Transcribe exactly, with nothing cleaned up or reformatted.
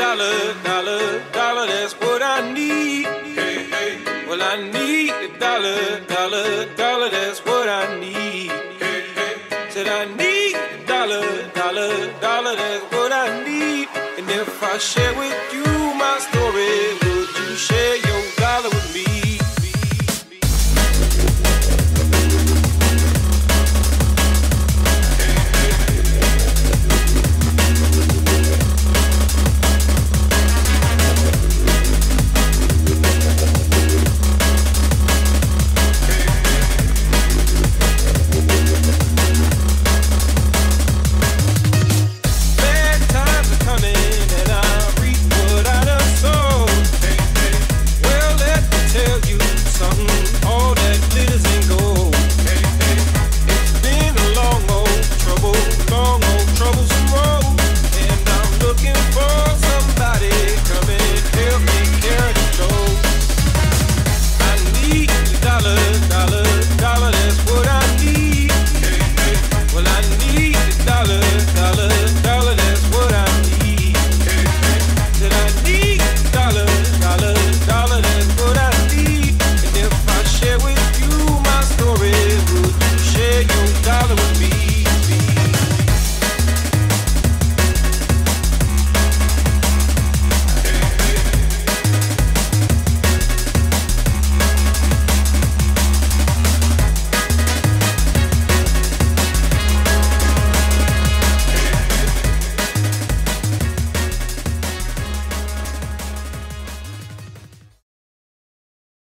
dollar, dollar, dollar, that's what I need. Hey, hey. Well, I need a dollar, dollar, dollar, that's what I need. Hey, hey. Said I need a dollar, dollar, dollar, that's what I need. And if I share with you my story,